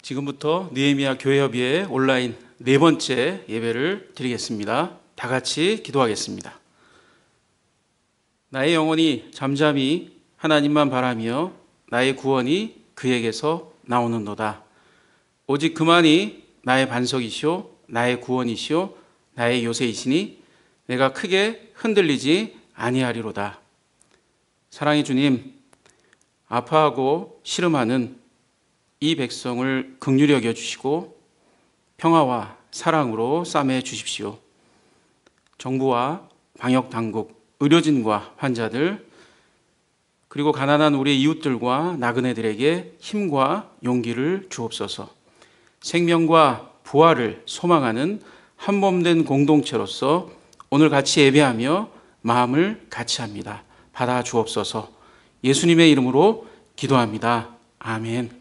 지금부터 느헤미야 교회협의회 온라인 네 번째 예배를 드리겠습니다. 다 같이 기도하겠습니다. 나의 영혼이 잠잠히 하나님만 바라며 나의 구원이 그에게서 나오는도다. 오직 그만이 나의 반석이시오 나의 구원이시오 나의 요새이시니 내가 크게 흔들리지 아니하리로다. 사랑의 주님, 아파하고 시름하는 이 백성을 긍휼히 여겨주시고 평화와 사랑으로 싸매 주십시오. 정부와 방역당국, 의료진과 환자들, 그리고 가난한 우리 이웃들과 나그네들에게 힘과 용기를 주옵소서. 생명과 부활을 소망하는 한몸된 공동체로서 오늘 같이 예배하며 마음을 같이 합니다. 받아 주옵소서. 예수님의 이름으로 기도합니다. 아멘.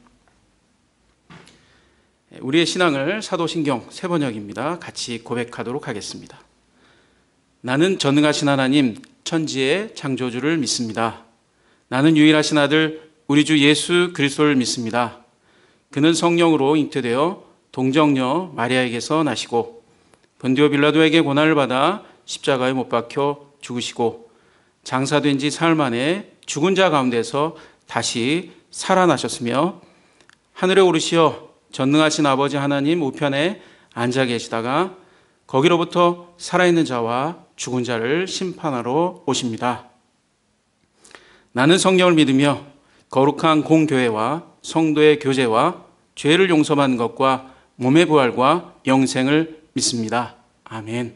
우리의 신앙을 사도신경 세번역입니다. 같이 고백하도록 하겠습니다. 나는 전능하신 하나님 천지의 창조주를 믿습니다. 나는 유일하신 아들 우리 주 예수 그리스도를 믿습니다. 그는 성령으로 잉태되어 동정녀 마리아에게서 나시고 본디오 빌라도에게 고난을 받아 십자가에 못 박혀 죽으시고 장사된 지 사흘 만에 죽은 자 가운데서 다시 살아나셨으며 하늘에 오르시어 전능하신 아버지 하나님 우편에 앉아 계시다가 거기로부터 살아있는 자와 죽은 자를 심판하러 오십니다. 나는 성령을 믿으며 거룩한 공교회와 성도의 교제와 죄를 용서받는 것과 몸의 부활과 영생을 믿습니다. 아멘.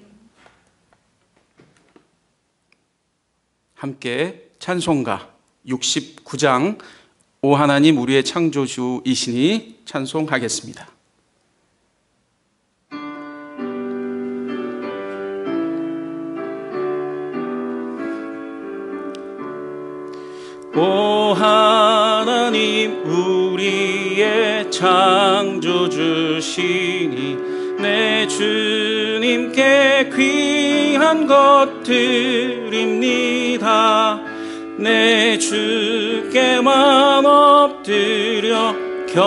함께 찬송가 69장 오 하나님 우리의 창조주이시니 찬송하겠습니다. 오 하나님 우리의 창조주시니 내 주님께 귀한 것 드립니다. 내 주께만 엎드려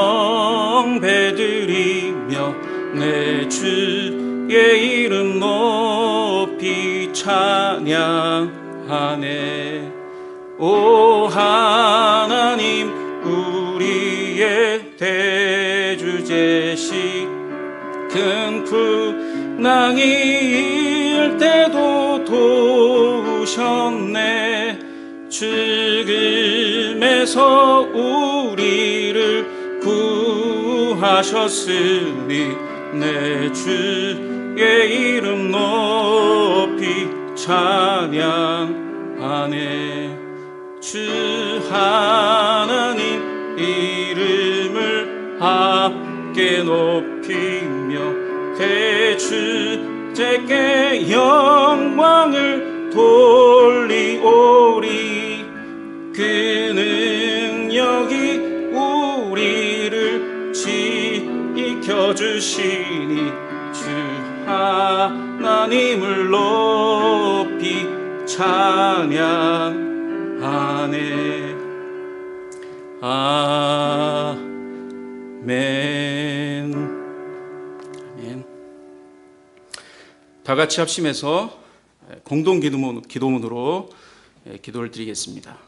경배드리며 내 주의 이름 높이 찬양하네. 오 하나님 우리의 대주제시 큰 풍랑이 일 때도 도우셨네. 죽음에서 우리를 구하셨으니 내 주의 이름 높이 찬양하네. 주 하나님 이름을 함께 높이며 대주제께 영광을 돌리오리. 그 능력이 우리를 지켜주시니 주 하나님을 높이 찬양하네. 아멘. 아멘. 다 같이 합심해서 공동 기도문으로 기도를 드리겠습니다.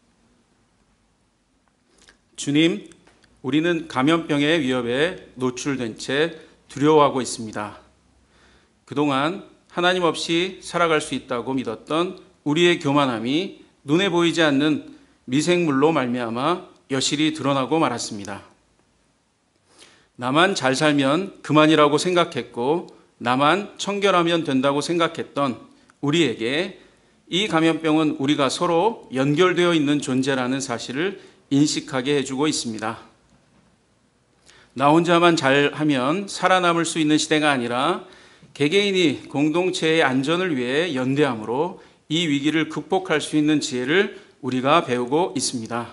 주님, 우리는 감염병의 위협에 노출된 채 두려워하고 있습니다. 그동안 하나님 없이 살아갈 수 있다고 믿었던 우리의 교만함이 눈에 보이지 않는 미생물로 말미암아 여실히 드러나고 말았습니다. 나만 잘 살면 그만이라고 생각했고 나만 청결하면 된다고 생각했던 우리에게 이 감염병은 우리가 서로 연결되어 있는 존재라는 사실을 인식하게 해주고 있습니다. 나 혼자만 잘하면 살아남을 수 있는 시대가 아니라 개개인이 공동체의 안전을 위해 연대함으로 이 위기를 극복할 수 있는 지혜를 우리가 배우고 있습니다.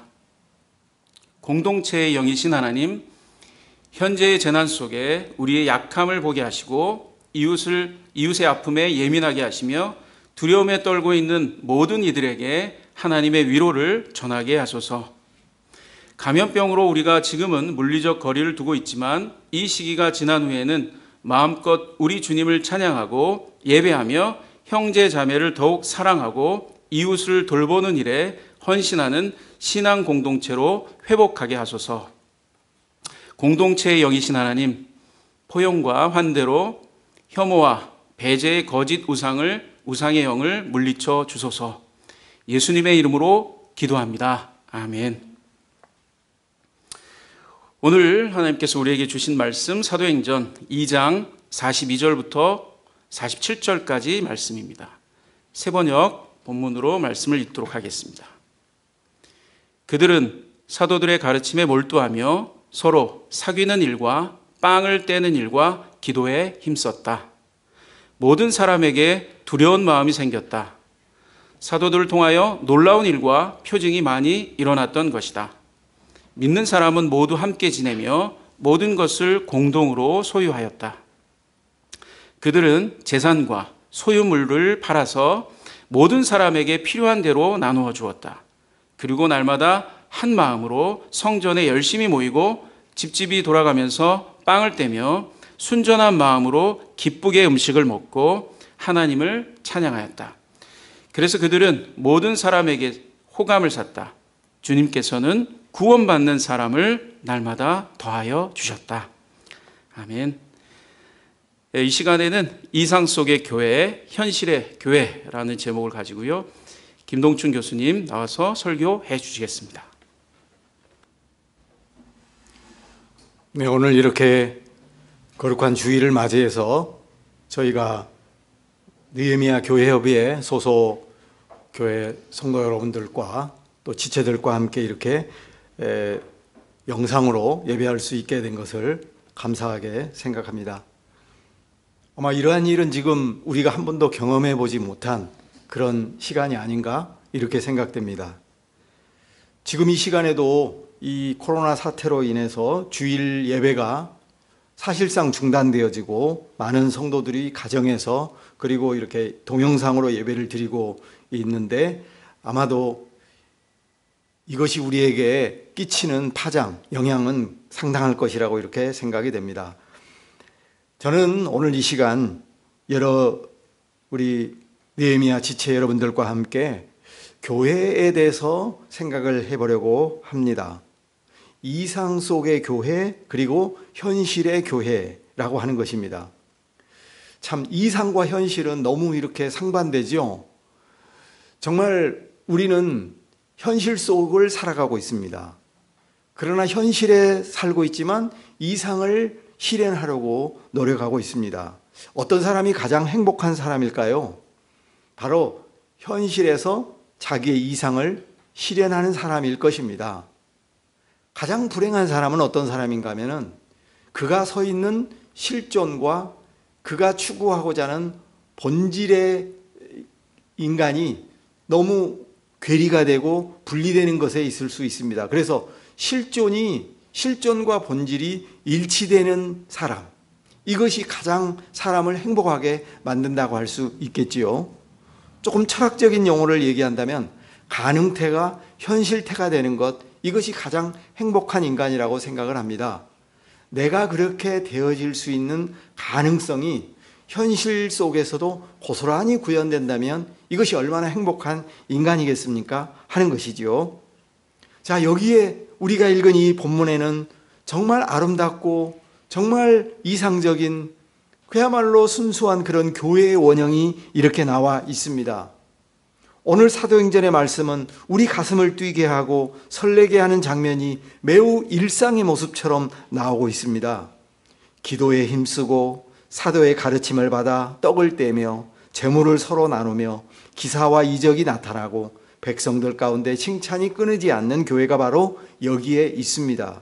공동체의 영이신 하나님, 현재의 재난 속에 우리의 약함을 보게 하시고 이웃의 아픔에 예민하게 하시며 두려움에 떨고 있는 모든 이들에게 하나님의 위로를 전하게 하소서. 감염병으로 우리가 지금은 물리적 거리를 두고 있지만 이 시기가 지난 후에는 마음껏 우리 주님을 찬양하고 예배하며 형제 자매를 더욱 사랑하고 이웃을 돌보는 일에 헌신하는 신앙 공동체로 회복하게 하소서. 공동체의 영이신 하나님, 포용과 환대로 혐오와 배제의 거짓 우상의 영을 물리쳐 주소서. 예수님의 이름으로 기도합니다. 아멘. 오늘 하나님께서 우리에게 주신 말씀 사도행전 2장 42절부터 47절까지 말씀입니다. 세번역 본문으로 말씀을 읽도록 하겠습니다. 그들은 사도들의 가르침에 몰두하며 서로 사귀는 일과 빵을 떼는 일과 기도에 힘썼다. 모든 사람에게 두려운 마음이 생겼다. 사도들을 통하여 놀라운 일과 표징이 많이 일어났던 것이다. 믿는 사람은 모두 함께 지내며 모든 것을 공동으로 소유하였다. 그들은 재산과 소유물을 팔아서 모든 사람에게 필요한 대로 나누어 주었다. 그리고 날마다 한 마음으로 성전에 열심히 모이고 집집이 돌아가면서 빵을 떼며 순전한 마음으로 기쁘게 음식을 먹고 하나님을 찬양하였다. 그래서 그들은 모든 사람에게 호감을 샀다. 주님께서는 구원받는 사람을 날마다 더하여 주셨다. 아멘. 이 시간에는 이상 속의 교회, 현실의 교회라는 제목을 가지고요. 김동춘 교수님 나와서 설교해 주시겠습니다. 네, 오늘 이렇게 거룩한 주일을 맞이해서 저희가 느헤미야 교회협의회 소속 교회 성도 여러분들과 또 지체들과 함께 이렇게 영상으로 예배할 수 있게 된 것을 감사하게 생각합니다. 아마 이러한 일은 지금 우리가 한 번도 경험해 보지 못한 그런 시간이 아닌가 이렇게 생각됩니다. 지금 이 시간에도 이 코로나 사태로 인해서 주일 예배가 사실상 중단되어지고 많은 성도들이 가정에서 그리고 이렇게 동영상으로 예배를 드리고 있는데 아마도 이것이 우리에게 끼치는 파장, 영향은 상당할 것이라고 이렇게 생각이 됩니다. 저는 오늘 이 시간 우리 느헤미야 지체 여러분들과 함께 교회에 대해서 생각을 해보려고 합니다. 이상 속의 교회 그리고 현실의 교회라고 하는 것입니다. 참 이상과 현실은 너무 이렇게 상반되죠. 정말 우리는 현실 속을 살아가고 있습니다. 그러나 현실에 살고 있지만 이상을 실현하려고 노력하고 있습니다. 어떤 사람이 가장 행복한 사람일까요? 바로 현실에서 자기의 이상을 실현하는 사람일 것입니다. 가장 불행한 사람은 어떤 사람인가 하면은 그가 서 있는 실존과 그가 추구하고자 하는 본질의 인간이 너무 괴리가 되고 분리되는 것에 있을 수 있습니다. 그래서 실존과 본질이 일치되는 사람, 이것이 가장 사람을 행복하게 만든다고 할 수 있겠지요. 조금 철학적인 용어를 얘기한다면 가능태가 현실태가 되는 것, 이것이 가장 행복한 인간이라고 생각을 합니다. 내가 그렇게 되어질 수 있는 가능성이 현실 속에서도 고스란히 구현된다면 이것이 얼마나 행복한 인간이겠습니까? 하는 것이지요. 자, 여기에 우리가 읽은 이 본문에는 정말 아름답고 정말 이상적인 그야말로 순수한 그런 교회의 원형이 이렇게 나와 있습니다. 오늘 사도행전의 말씀은 우리 가슴을 뛰게 하고 설레게 하는 장면이 매우 일상의 모습처럼 나오고 있습니다. 기도에 힘쓰고 사도의 가르침을 받아 떡을 떼며 재물을 서로 나누며 기사와 이적이 나타나고 백성들 가운데 칭찬이 끊이지 않는 교회가 바로 여기에 있습니다.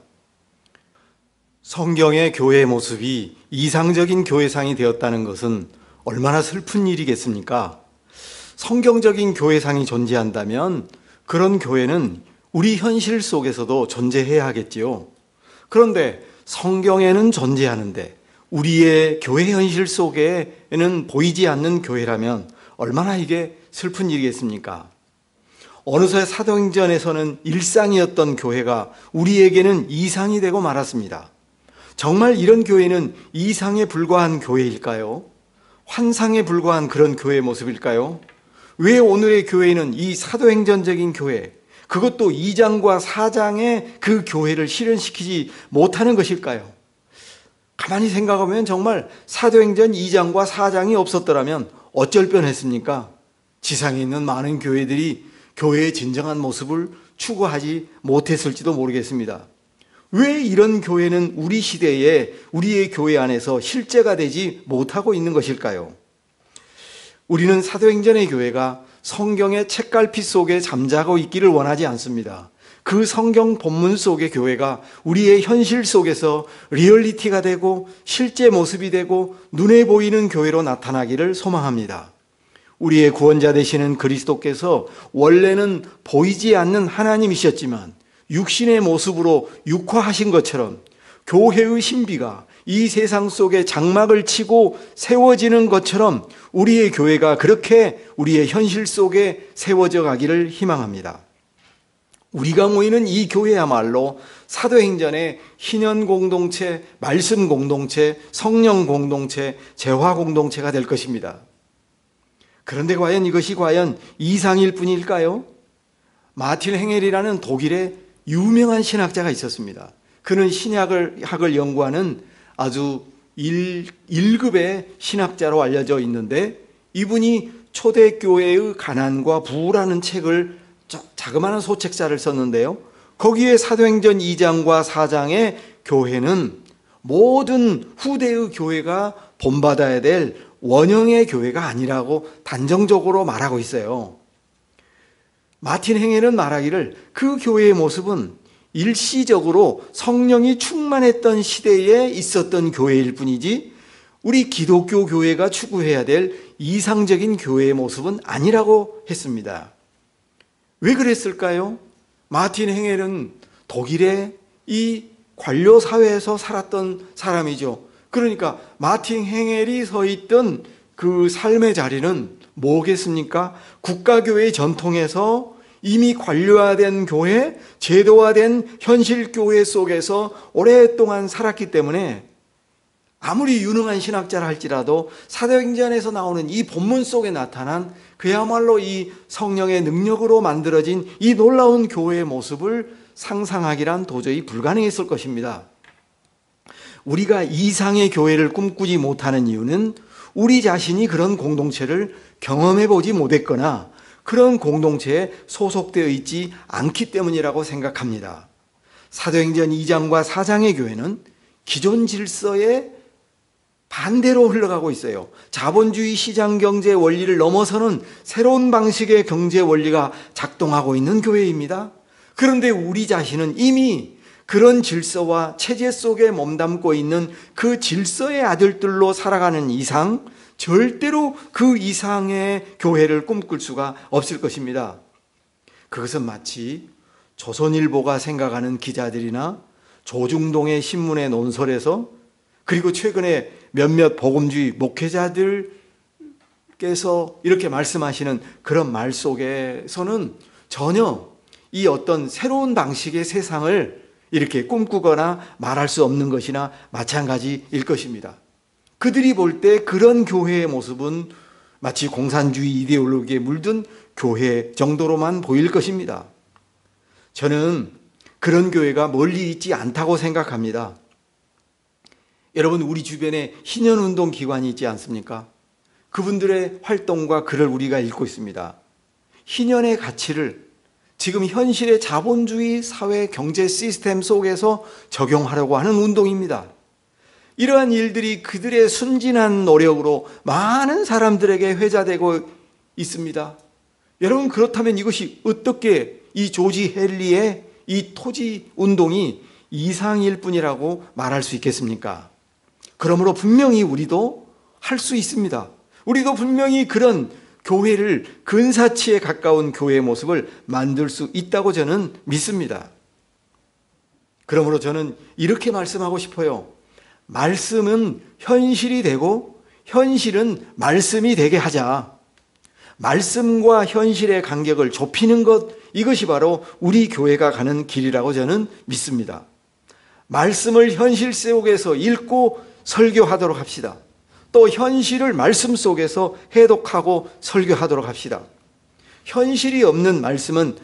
성경의 교회의 모습이 이상적인 교회상이 되었다는 것은 얼마나 슬픈 일이겠습니까? 성경적인 교회상이 존재한다면 그런 교회는 우리 현실 속에서도 존재해야 하겠지요. 그런데 성경에는 존재하는데 우리의 교회 현실 속에는 보이지 않는 교회라면 얼마나 이게 슬픈 일이겠습니까? 어느새 사도행전에서는 일상이었던 교회가 우리에게는 이상이 되고 말았습니다. 정말 이런 교회는 이상에 불과한 교회일까요? 환상에 불과한 그런 교회의 모습일까요? 왜 오늘의 교회는 이 사도행전적인 교회, 그것도 2장과 4장의 그 교회를 실현시키지 못하는 것일까요? 가만히 생각하면 정말 사도행전 2장과 4장이 없었더라면 어쩔 뻔했습니까? 지상에 있는 많은 교회들이 교회의 진정한 모습을 추구하지 못했을지도 모르겠습니다. 왜 이런 교회는 우리 시대에 우리의 교회 안에서 실제가 되지 못하고 있는 것일까요? 우리는 사도행전의 교회가 성경의 책갈피 속에 잠자고 있기를 원하지 않습니다. 그 성경 본문 속의 교회가 우리의 현실 속에서 리얼리티가 되고 실제 모습이 되고 눈에 보이는 교회로 나타나기를 소망합니다. 우리의 구원자 되시는 그리스도께서 원래는 보이지 않는 하나님이셨지만 육신의 모습으로 육화하신 것처럼 교회의 신비가 이 세상 속에 장막을 치고 세워지는 것처럼 우리의 교회가 그렇게 우리의 현실 속에 세워져 가기를 희망합니다. 우리가 모이는 이 교회야말로 사도행전의 희년 공동체, 말씀 공동체, 성령 공동체, 재화 공동체가 될 것입니다. 그런데 과연 이것이 과연 이상일 뿐일까요? 마틴 행헬이라는 독일의 유명한 신학자가 있었습니다. 그는 신약을 연구하는 아주 1급의 신학자로 알려져 있는데 이분이 초대교회의 가난과 부라는 책을 자그마한 소책자를 썼는데요. 거기에 사도행전 2장과 4장의 교회는 모든 후대의 교회가 본받아야 될 원형의 교회가 아니라고 단정적으로 말하고 있어요. 마틴 행헬은 말하기를 그 교회의 모습은 일시적으로 성령이 충만했던 시대에 있었던 교회일 뿐이지 우리 기독교 교회가 추구해야 될 이상적인 교회의 모습은 아니라고 했습니다. 왜 그랬을까요? 마틴 행헬은 독일의 이 관료 사회에서 살았던 사람이죠. 그러니까 마틴 행헬이 서 있던 그 삶의 자리는 뭐겠습니까? 국가교회의 전통에서 이미 관료화된 교회, 제도화된 현실 교회 속에서 오랫동안 살았기 때문에 아무리 유능한 신학자라 할지라도 사도행전에서 나오는 이 본문 속에 나타난 그야말로 이 성령의 능력으로 만들어진 이 놀라운 교회의 모습을 상상하기란 도저히 불가능했을 것입니다. 우리가 이상의 교회를 꿈꾸지 못하는 이유는 우리 자신이 그런 공동체를 경험해 보지 못했거나 그런 공동체에 소속되어 있지 않기 때문이라고 생각합니다. 사도행전 2장과 4장의 교회는 기존 질서에 반대로 흘러가고 있어요. 자본주의 시장 경제 원리를 넘어서는 새로운 방식의 경제 원리가 작동하고 있는 교회입니다. 그런데 우리 자신은 이미 그런 질서와 체제 속에 몸담고 있는 그 질서의 아들들로 살아가는 이상 절대로 그 이상의 교회를 꿈꿀 수가 없을 것입니다. 그것은 마치 조선일보가 생각하는 기자들이나 조중동의 신문의 논설에서 그리고 최근에 몇몇 복음주의 목회자들께서 이렇게 말씀하시는 그런 말 속에서는 전혀 이 어떤 새로운 방식의 세상을 이렇게 꿈꾸거나 말할 수 없는 것이나 마찬가지일 것입니다. 그들이 볼 때 그런 교회의 모습은 마치 공산주의 이데올로기에 물든 교회 정도로만 보일 것입니다. 저는 그런 교회가 멀리 있지 않다고 생각합니다. 여러분, 우리 주변에 희년운동 기관이 있지 않습니까? 그분들의 활동과 글을 우리가 읽고 있습니다. 희년의 가치를 지금 현실의 자본주의 사회 경제 시스템 속에서 적용하려고 하는 운동입니다. 이러한 일들이 그들의 순진한 노력으로 많은 사람들에게 회자되고 있습니다. 여러분, 그렇다면 이것이 어떻게 이 조지 헨리의 이 토지 운동이 이상일 뿐이라고 말할 수 있겠습니까? 그러므로 분명히 우리도 할 수 있습니다. 우리도 분명히 그런 교회를 근사치에 가까운 교회의 모습을 만들 수 있다고 저는 믿습니다. 그러므로 저는 이렇게 말씀하고 싶어요. 말씀은 현실이 되고 현실은 말씀이 되게 하자. 말씀과 현실의 간격을 좁히는 것, 이것이 바로 우리 교회가 가는 길이라고 저는 믿습니다. 말씀을 현실 속에서 읽고 설교하도록 합시다. 또 현실을 말씀 속에서 해독하고 설교하도록 합시다. 현실이 없는 말씀은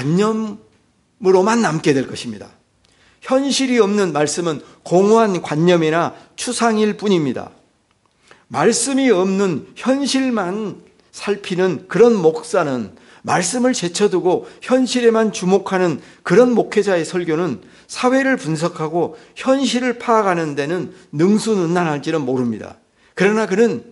관념으로만 남게 될 것입니다. 현실이 없는 말씀은 공허한 관념이나 추상일 뿐입니다. 말씀이 없는 현실만 살피는 그런 목사는, 말씀을 제쳐두고 현실에만 주목하는 그런 목회자의 설교는 사회를 분석하고 현실을 파악하는 데는 능수능란할지는 모릅니다. 그러나 그는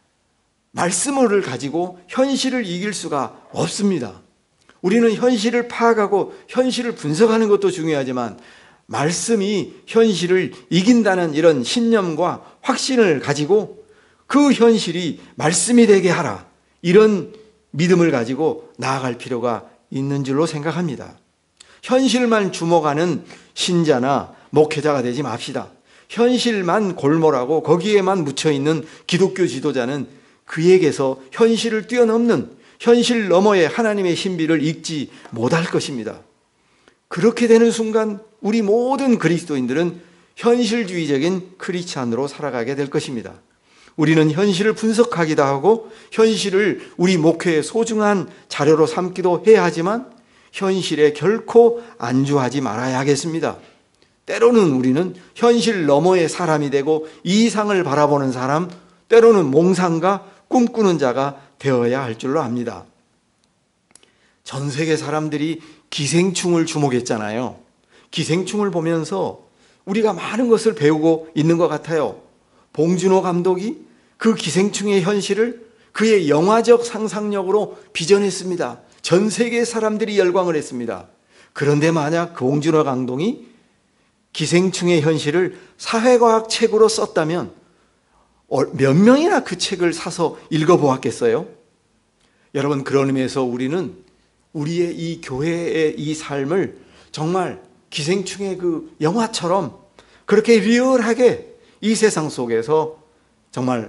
말씀을 가지고 현실을 이길 수가 없습니다. 우리는 현실을 파악하고 현실을 분석하는 것도 중요하지만 말씀이 현실을 이긴다는 이런 신념과 확신을 가지고 그 현실이 말씀이 되게 하라, 이런 믿음을 가지고 나아갈 필요가 있는 줄로 생각합니다. 현실만 주목하는 신자나 목회자가 되지 맙시다. 현실만 골몰하고 거기에만 묻혀있는 기독교 지도자는 그에게서 현실을 뛰어넘는, 현실 너머의 하나님의 신비를 읽지 못할 것입니다. 그렇게 되는 순간 우리 모든 그리스도인들은 현실주의적인 크리스찬으로 살아가게 될 것입니다. 우리는 현실을 분석하기도 하고 현실을 우리 목회의 소중한 자료로 삼기도 해야 하지만 현실에 결코 안주하지 말아야 하겠습니다. 때로는 우리는 현실 너머의 사람이 되고 이상을 바라보는 사람, 때로는 몽상가, 꿈꾸는 자가 되어야 할 줄로 압니다. 전 세계 사람들이 기생충을 주목했잖아요. 기생충을 보면서 우리가 많은 것을 배우고 있는 것 같아요. 봉준호 감독이 그 기생충의 현실을 그의 영화적 상상력으로 빚어냈습니다. 전 세계 사람들이 열광을 했습니다. 그런데 만약 봉준호 감독이 기생충의 현실을 사회과학 책으로 썼다면 몇 명이나 그 책을 사서 읽어보았겠어요? 여러분, 그런 의미에서 우리는 우리의 이 교회의 이 삶을 정말 기생충의 그 영화처럼 그렇게 리얼하게 이 세상 속에서 정말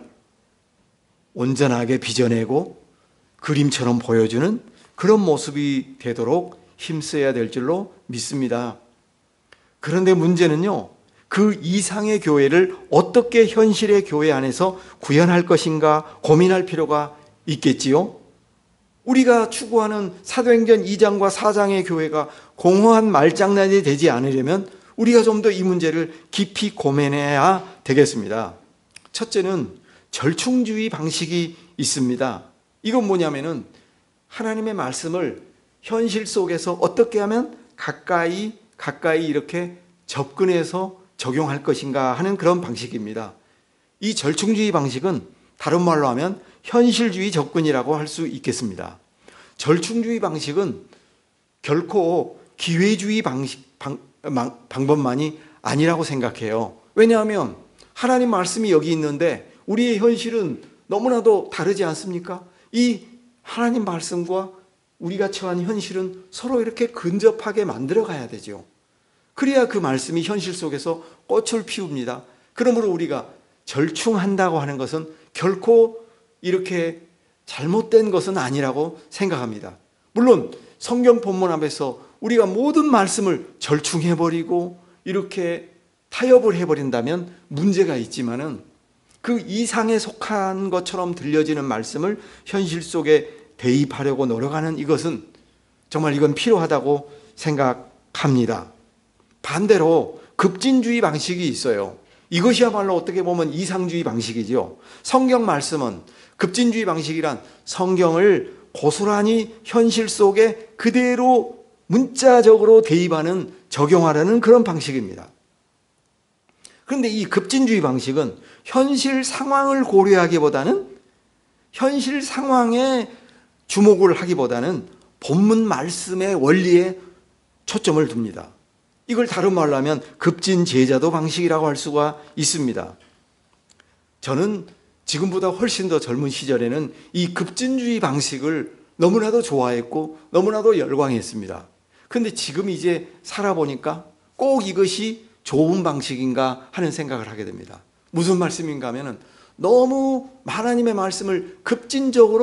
온전하게 빚어내고 그림처럼 보여주는 그런 모습이 되도록 힘써야 될 줄로 믿습니다. 그런데 문제는요, 그 이상의 교회를 어떻게 현실의 교회 안에서 구현할 것인가 고민할 필요가 있겠지요. 우리가 추구하는 사도행전 2장과 4장의 교회가 공허한 말장난이 되지 않으려면 우리가 좀 더 이 문제를 깊이 고민해야 되겠습니다. 첫째는 절충주의 방식이 있습니다. 이건 뭐냐면은 하나님의 말씀을 현실 속에서 어떻게 하면 가까이 이렇게 접근해서 적용할 것인가 하는 그런 방식입니다. 이 절충주의 방식은 다른 말로 하면 현실주의 접근이라고 할 수 있겠습니다. 절충주의 방식은 결코 기회주의 방법만이 아니라고 생각해요. 왜냐하면 하나님 말씀이 여기 있는데 우리의 현실은 너무나도 다르지 않습니까? 이 하나님 말씀과 우리가 처한 현실은 서로 이렇게 근접하게 만들어 가야 되죠. 그래야 그 말씀이 현실 속에서 꽃을 피웁니다. 그러므로 우리가 절충한다고 하는 것은 결코 이렇게 잘못된 것은 아니라고 생각합니다. 물론 성경 본문 앞에서 우리가 모든 말씀을 절충해버리고 이렇게 타협을 해버린다면 문제가 있지만은 그 이상에 속한 것처럼 들려지는 말씀을 현실 속에 대입하려고 노력하는 이것은 정말 이건 필요하다고 생각합니다. 반대로 급진주의 방식이 있어요. 이것이야말로 어떻게 보면 이상주의 방식이죠. 성경 말씀은 급진주의 방식이란 성경을 고스란히 현실 속에 그대로 문자적으로 대입하는, 적용하려는 그런 방식입니다. 그런데 이 급진주의 방식은 현실 상황을 고려하기보다는, 현실 상황에 주목을 하기보다는 본문 말씀의 원리에 초점을 둡니다. 이걸 다른 말로 하면 급진제자도 방식이라고 할 수가 있습니다. 저는 지금보다 훨씬 더 젊은 시절에는 이 급진주의 방식을 너무나도 좋아했고 너무나도 열광했습니다. 그런데 지금 이제 살아보니까 꼭 이것이 좋은 방식인가 하는 생각을 하게 됩니다. 무슨 말씀인가 하면은 너무 하나님의 말씀을 급진적으로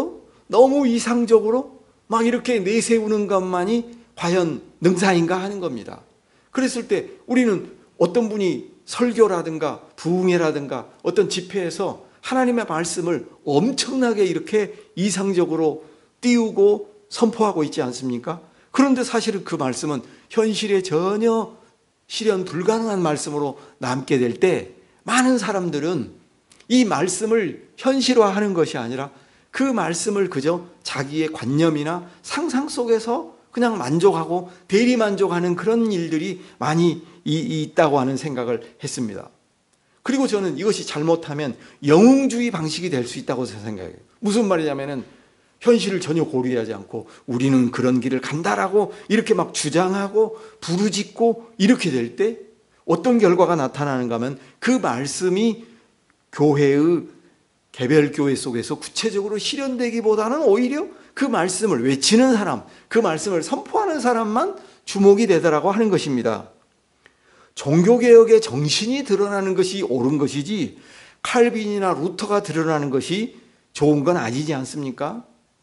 너무 이상적으로 막 이렇게 내세우는 것만이 과연 능사인가 하는 겁니다. 그랬을 때 우리는 어떤 분이 설교라든가 부흥회라든가 어떤 집회에서 하나님의 말씀을 엄청나게 이렇게 이상적으로 띄우고 선포하고 있지 않습니까? 그런데 사실은 그 말씀은 현실에 전혀 실현 불가능한 말씀으로 남게 될 때 많은 사람들은 이 말씀을 현실화하는 것이 아니라 그 말씀을 그저 자기의 관념이나 상상 속에서 그냥 만족하고 대리만족하는 그런 일들이 많이 있다고 하는 생각을 했습니다. 그리고 저는 이것이 잘못하면 영웅주의 방식이 될 수 있다고 생각해요. 무슨 말이냐면은 현실을 전혀 고려하지 않고 우리는 그런 길을 간다라고 이렇게 막 주장하고 부르짖고 이렇게 될 때 어떤 결과가 나타나는가 하면 그 말씀이 교회의 개별 교회 속에서 구체적으로 실현되기보다는 오히려 그 말씀을 외치는 사람, 그 말씀을 선포하는 사람만 주목이 되더라고 하는 것입니다. 종교개혁의 정신이 드러나는 것이 옳은 것이지 칼빈이나 루터가 드러나는 것이 좋은 건 아니지 않습니까?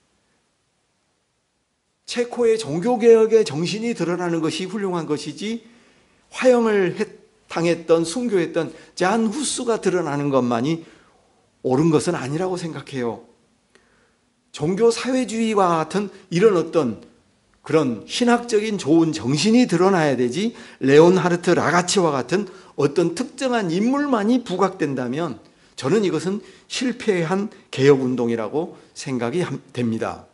체코의 종교개혁의 정신이 드러나는 것이 훌륭한 것이지 화형을 당했던 순교했던 잔 후스가 드러나는 것만이 옳은 것은 아니라고 생각해요. 종교사회주의와 같은 이런 어떤 그런 신학적인 좋은 정신이 드러나야 되지 레온하르트 라가치와 같은 어떤 특정한 인물만이 부각된다면 저는 이것은 실패한 개혁운동이라고 생각이 됩니다.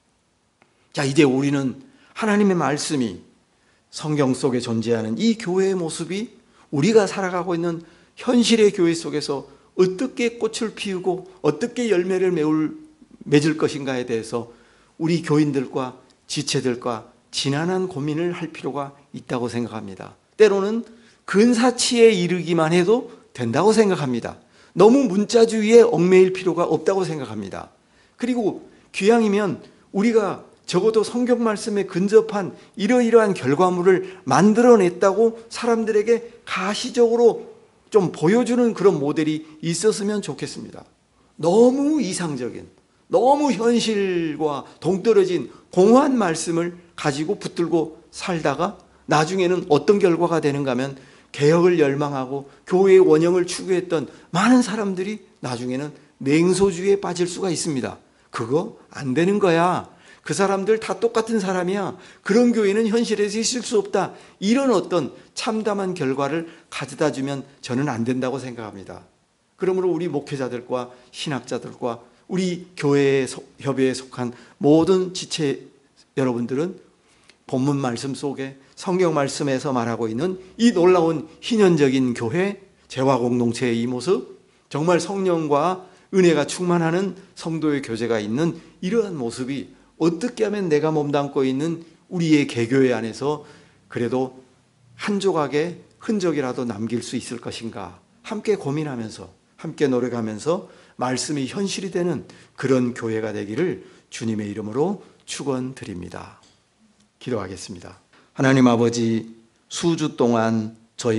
자, 이제 우리는 하나님의 말씀이 성경 속에 존재하는 이 교회의 모습이 우리가 살아가고 있는 현실의 교회 속에서 어떻게 꽃을 피우고 어떻게 열매를 맺을 것인가에 대해서 우리 교인들과 지체들과 지난한 고민을 할 필요가 있다고 생각합니다. 때로는 근사치에 이르기만 해도 된다고 생각합니다. 너무 문자주의에 얽매일 필요가 없다고 생각합니다. 그리고 기왕이면 우리가 적어도 성경 말씀에 근접한 이러이러한 결과물을 만들어냈다고 사람들에게 가시적으로 좀 보여주는 그런 모델이 있었으면 좋겠습니다. 너무 이상적인, 너무 현실과 동떨어진 공허한 말씀을 가지고 붙들고 살다가 나중에는 어떤 결과가 되는가 하면 개혁을 열망하고 교회의 원형을 추구했던 많은 사람들이 나중에는 냉소주의에 빠질 수가 있습니다. 그거 안 되는 거야. 그 사람들 다 똑같은 사람이야. 그런 교회는 현실에서 있을 수 없다. 이런 어떤 참담한 결과를 가져다 주면 저는 안 된다고 생각합니다. 그러므로 우리 목회자들과 신학자들과 우리 교회 협의회에 속한 모든 지체 여러분들은 본문 말씀 속에 성경 말씀에서 말하고 있는 이 놀라운 희년적인 교회, 재화 공동체의 이 모습, 정말 성령과 은혜가 충만하는 성도의 교제가 있는 이러한 모습이 어떻게 하면 내가 몸담고 있는 우리의 개교회 안에서 그래도 한 조각의 흔적이라도 남길 수 있을 것인가 함께 고민하면서 함께 노력하면서 말씀이 현실이 되는 그런 교회가 되기를 주님의 이름으로 축원드립니다. 기도하겠습니다. 하나님 아버지, 수주 동안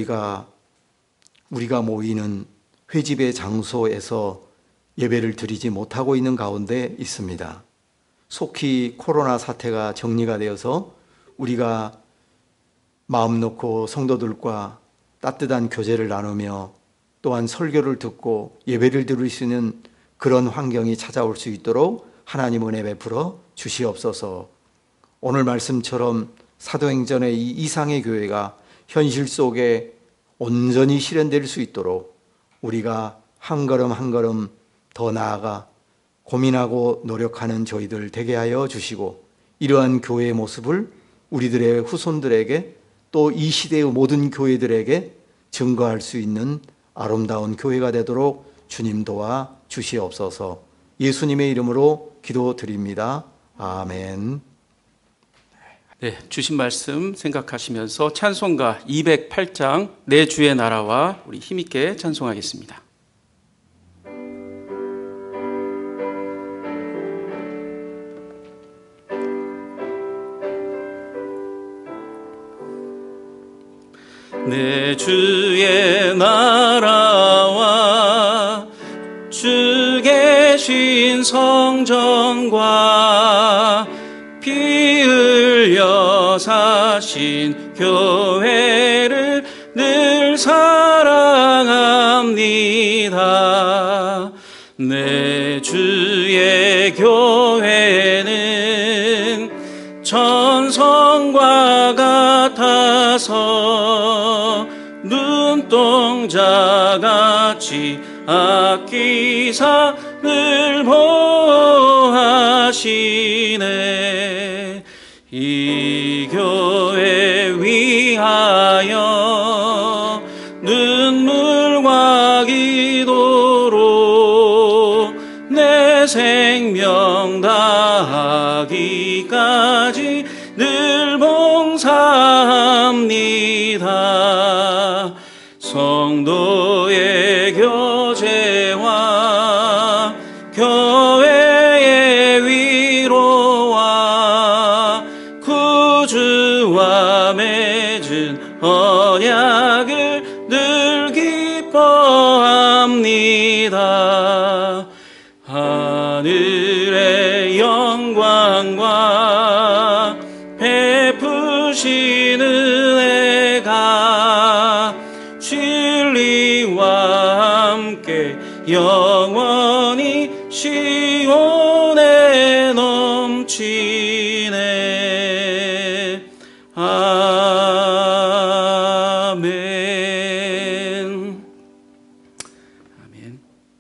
우리가 모이는 회집의 장소에서 예배를 드리지 못하고 있는 가운데 있습니다. 속히 코로나 사태가 정리가 되어서 우리가 마음 놓고 성도들과 따뜻한 교제를 나누며 또한 설교를 듣고 예배를 드릴 수 있는 그런 환경이 찾아올 수 있도록 하나님 은혜 베풀어 주시옵소서. 오늘 말씀처럼 사도행전의 이 이상의 교회가 현실 속에 온전히 실현될 수 있도록 우리가 한 걸음 한 걸음 더 나아가 고민하고 노력하는 저희들 되게 하여 주시고 이러한 교회의 모습을 우리들의 후손들에게 또 이 시대의 모든 교회들에게 증거할 수 있는 아름다운 교회가 되도록 주님 도와 주시옵소서. 예수님의 이름으로 기도드립니다. 아멘. 네, 주신 말씀 생각하시면서 찬송가 208장 내 주의 나라와 우리 힘있게 찬송하겠습니다. 내 주의 나라와 주 계신 성전과 사신 교회를 늘 사랑합니다. 내 주의 교회는 천성과 같아서 눈동자같이 아끼사 늘 보호하시네. 이 교회 위하여 눈물과 기도로 내 생명 다하기까지 늘 봉사합니다. 성도의 교제와 교회의 위로와 구주와 맺은 언약을 늘 기뻐합니다. 하늘의 영광과 베푸신 은혜가 진리와 함께 영원히 시온에 넘치네. 아멘. 아멘.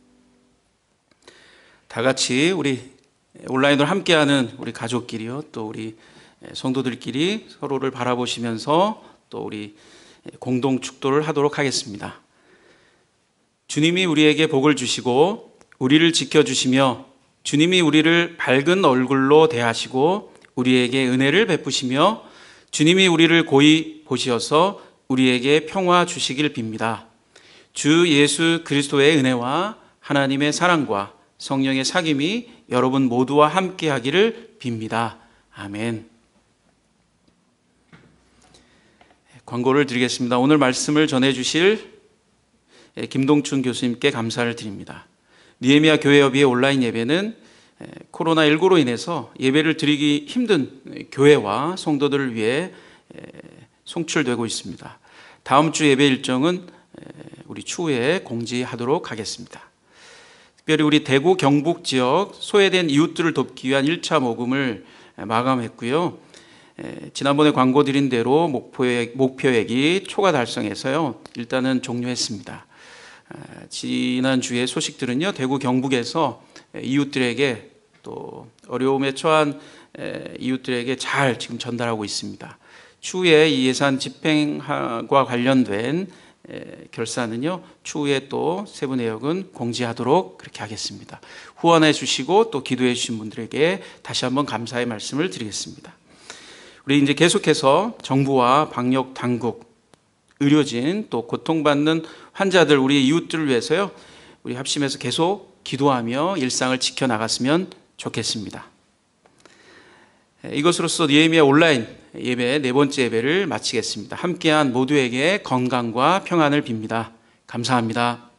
다 같이 우리 온라인으로 함께하는 우리 가족끼리요, 또 우리 성도들끼리 서로를 바라보시면서 또 우리 공동 축도를 하도록 하겠습니다. 주님이 우리에게 복을 주시고 우리를 지켜주시며 주님이 우리를 밝은 얼굴로 대하시고 우리에게 은혜를 베푸시며 주님이 우리를 고이 보시어서 우리에게 평화 주시길 빕니다. 주 예수 그리스도의 은혜와 하나님의 사랑과 성령의 사귐이 여러분 모두와 함께 하기를 빕니다. 아멘. 광고를 드리겠습니다. 오늘 말씀을 전해주실 김동춘 교수님께 감사를 드립니다. 느헤미야 교회협의회 온라인 예배는 코로나19로 인해서 예배를 드리기 힘든 교회와 성도들을 위해 송출되고 있습니다. 다음 주 예배 일정은 우리 추후에 공지하도록 하겠습니다. 특별히 우리 대구 경북 지역 소외된 이웃들을 돕기 위한 1차 모금을 마감했고요. 지난번에 광고 드린 대로 목표액이 초과 달성해서요, 일단은 종료했습니다. 지난주에 소식들은요, 대구 경북에서 이웃들에게 또 어려움에 처한 이웃들에게 잘 지금 전달하고 있습니다. 추후에 이 예산 집행과 관련된 결산은요, 추후에 또 세부 내역은 공지하도록 그렇게 하겠습니다. 후원해 주시고 또 기도해 주신 분들에게 다시 한번 감사의 말씀을 드리겠습니다. 우리 이제 계속해서 정부와 방역 당국, 의료진, 또 고통받는 환자들, 우리 이웃들을 위해서요, 우리 합심해서 계속 기도하며 일상을 지켜나갔으면 좋겠습니다. 이것으로써 느헤미야 온라인 예배 네 번째 예배를 마치겠습니다. 함께한 모두에게 건강과 평안을 빕니다. 감사합니다.